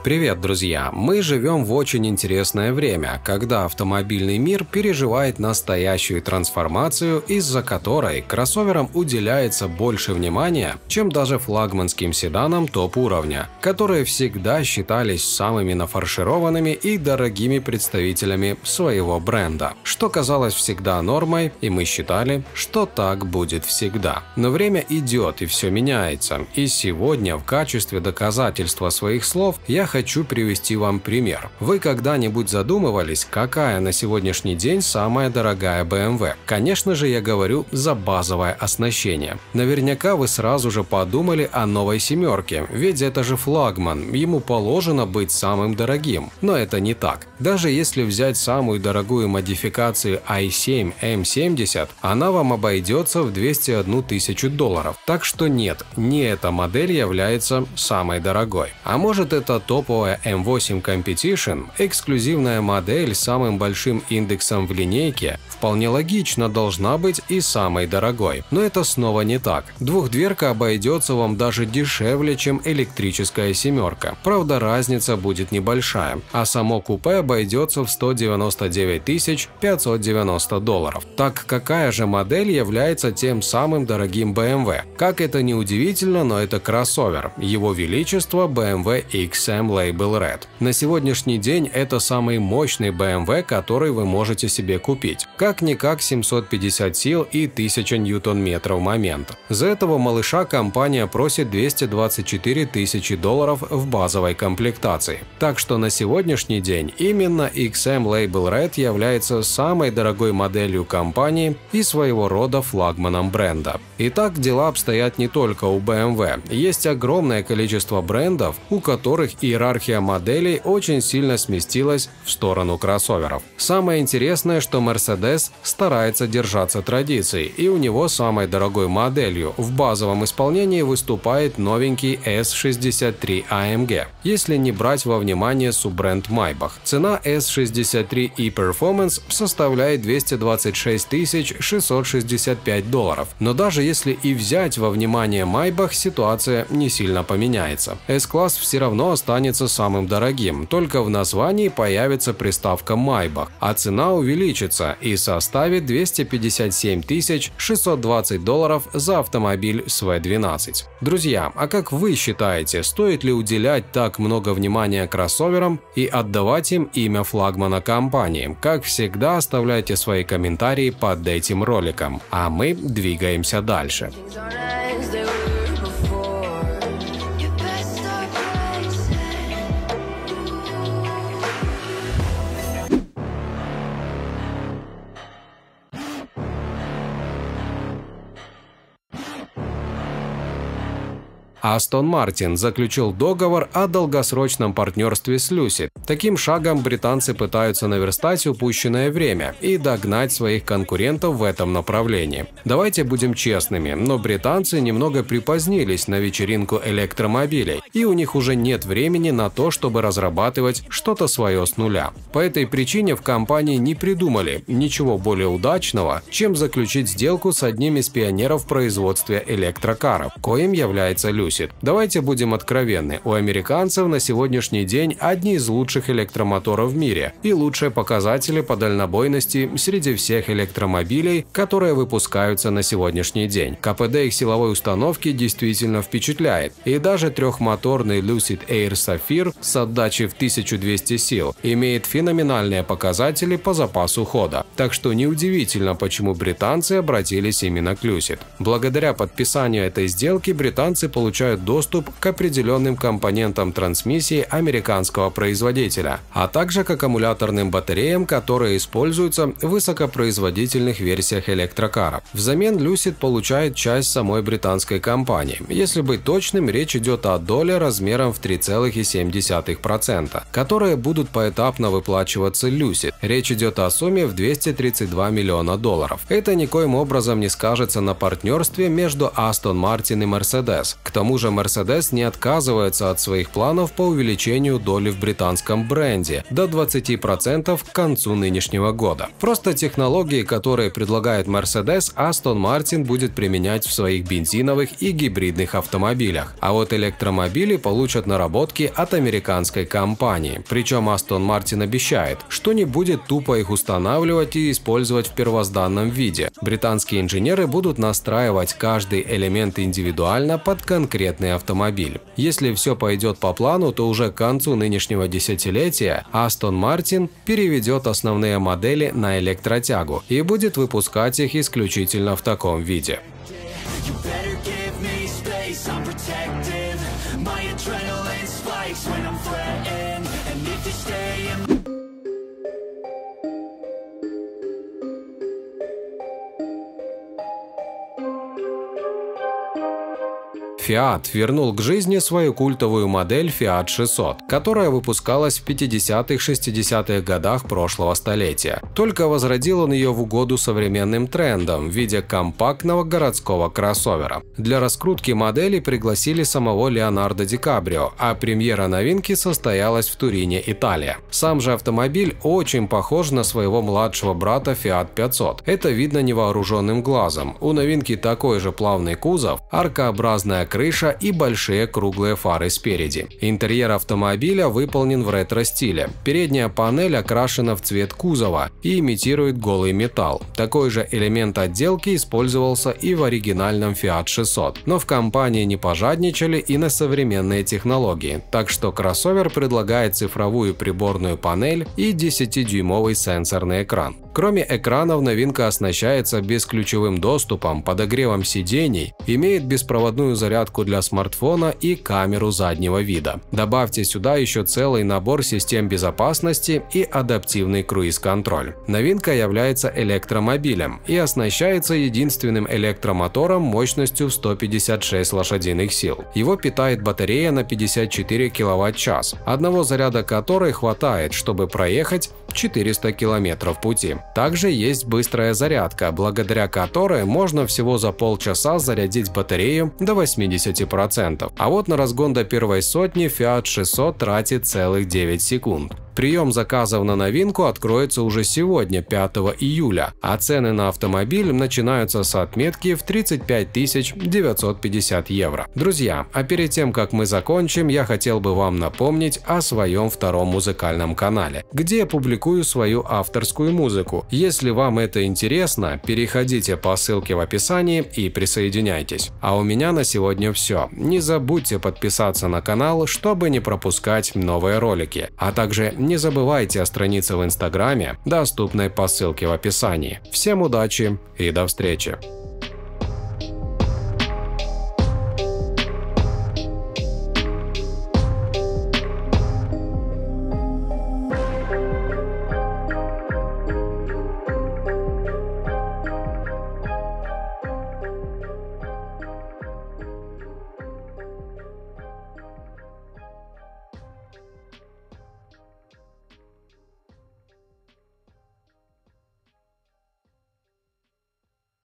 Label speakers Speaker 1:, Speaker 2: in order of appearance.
Speaker 1: Привет, друзья! Мы живем в очень интересное время, когда автомобильный мир переживает настоящую трансформацию, из-за которой кроссоверам уделяется больше внимания, чем даже флагманским седанам топ-уровня, которые всегда считались самыми нафаршированными и дорогими представителями своего бренда, что казалось всегда нормой, и мы считали, что так будет всегда. Но время идет, и все меняется, и сегодня в качестве доказательства своих слов я хочу привести вам пример. Вы когда-нибудь задумывались, какая на сегодняшний день самая дорогая BMW? Конечно же, я говорю за базовое оснащение. Наверняка вы сразу же подумали о новой семерке, ведь это же флагман, ему положено быть самым дорогим. Но это не так. Даже если взять самую дорогую модификацию i7 M70, она вам обойдется в 201 тысячу долларов. Так что нет, не эта модель является самой дорогой. А может, это топовая M8 Competition, эксклюзивная модель с самым большим индексом в линейке, вполне логично должна быть и самой дорогой. Но это снова не так. Двухдверка обойдется вам даже дешевле, чем электрическая семерка. Правда, разница будет небольшая, а само купе обойдется в 199 590 долларов. Так какая же модель является тем самым дорогим BMW? Как это ни удивительно, но это кроссовер. Его величество BMW XM Label Red. На сегодняшний день это самый мощный BMW, который вы можете себе купить. Как-никак 750 сил и 1000 ньютон-метров момент. За этого малыша компания просит 224 тысячи долларов в базовой комплектации. Так что на сегодняшний день именно XM Label Red является самой дорогой моделью компании и своего рода флагманом бренда. Итак, дела обстоят не только у BMW. Есть огромное количество брендов, у которых иерархия моделей очень сильно сместилась в сторону кроссоверов. Самое интересное, что Mercedes старается держаться традиций, и у него самой дорогой моделью в базовом исполнении выступает новенький S63 AMG, если не брать во внимание суббренд Maybach. Цена S63 e-Performance составляет 226 665 долларов, но даже если и взять во внимание Maybach, ситуация не сильно поменяется. S-класс все равно останется самым дорогим, только в названии появится приставка Maybach, а цена увеличится и составит 257 620 долларов за автомобиль с V12. Друзья, а как вы считаете, стоит ли уделять так много внимания кроссоверам и отдавать им имя флагмана компании? Как всегда, оставляйте свои комментарии под этим роликом, а мы двигаемся дальше. Aston Martin заключил договор о долгосрочном партнерстве с Lucid. Таким шагом британцы пытаются наверстать упущенное время и догнать своих конкурентов в этом направлении. Давайте будем честными, но британцы немного припозднились на вечеринку электромобилей, и у них уже нет времени на то, чтобы разрабатывать что-то свое с нуля. По этой причине в компании не придумали ничего более удачного, чем заключить сделку с одним из пионеров в производстве электрокаров, коим является Lucid. Давайте будем откровенны, у американцев на сегодняшний день одни из лучших электромоторов в мире и лучшие показатели по дальнобойности среди всех электромобилей, которые выпускаются на сегодняшний день. КПД их силовой установки действительно впечатляет, и даже трехмоторный Lucid Air Sapphire с отдачей в 1200 сил имеет феноменальные показатели по запасу хода, так что неудивительно, почему британцы обратились именно к Lucid. Благодаря подписанию этой сделки британцы получают доступ к определенным компонентам трансмиссии американского производителя, а также к аккумуляторным батареям, которые используются в высокопроизводительных версиях электрокаров. Взамен Lucid получает часть самой британской компании. Если быть точным, речь идет о доле размером в 3,7%, которые будут поэтапно выплачиваться Lucid. Речь идет о сумме в 232 миллиона долларов. Это никоим образом не скажется на партнерстве между Aston Martin и Mercedes. К тому тому же Mercedes не отказывается от своих планов по увеличению доли в британском бренде до 20% к концу нынешнего года. Просто технологии, которые предлагает Mercedes, Aston Martin будет применять в своих бензиновых и гибридных автомобилях. А вот электромобили получат наработки от американской компании. Причем Aston Martin обещает, что не будет тупо их устанавливать и использовать в первозданном виде. Британские инженеры будут настраивать каждый элемент индивидуально под конкретный автомобиль. Если все пойдет по плану, то уже к концу нынешнего десятилетия Aston Martin переведет основные модели на электротягу и будет выпускать их исключительно в таком виде. Fiat вернул к жизни свою культовую модель Fiat 600, которая выпускалась в 50-60-х годах прошлого столетия. Только возродил он ее в угоду современным трендам в виде компактного городского кроссовера. Для раскрутки модели пригласили самого Леонардо Ди Каприо, а премьера новинки состоялась в Турине, Италия. Сам же автомобиль очень похож на своего младшего брата Fiat 500. Это видно невооруженным глазом. У новинки такой же плавный кузов, аркообразная крыша и большие круглые фары спереди. Интерьер автомобиля выполнен в ретро-стиле. Передняя панель окрашена в цвет кузова и имитирует голый металл. Такой же элемент отделки использовался и в оригинальном Fiat 600. Но в компании не пожадничали и на современные технологии, так что кроссовер предлагает цифровую приборную панель и 10-дюймовый сенсорный экран. Кроме экранов, новинка оснащается бесключевым доступом, подогревом сидений, имеет беспроводную зарядку для смартфона и камеру заднего вида. Добавьте сюда еще целый набор систем безопасности и адаптивный круиз-контроль. Новинка является электромобилем и оснащается единственным электромотором мощностью в 156 лошадиных сил. Его питает батарея на 54 кВт-час, одного заряда которой хватает, чтобы проехать 400 км пути. Также есть быстрая зарядка, благодаря которой можно всего за полчаса зарядить батарею до 80%. А вот на разгон до первой сотни Fiat 600 тратит целых 9 секунд. Прием заказов на новинку откроется уже сегодня, 5 июля, а цены на автомобиль начинаются с отметки в 35 950 евро. Друзья, а перед тем, как мы закончим, я хотел бы вам напомнить о своем втором музыкальном канале, где я публикую свою авторскую музыку. Если вам это интересно, переходите по ссылке в описании и присоединяйтесь. А у меня на сегодня все. Не забудьте подписаться на канал, чтобы не пропускать новые ролики, а также не забывайте о странице в Инстаграме, доступной по ссылке в описании. Всем удачи и до встречи!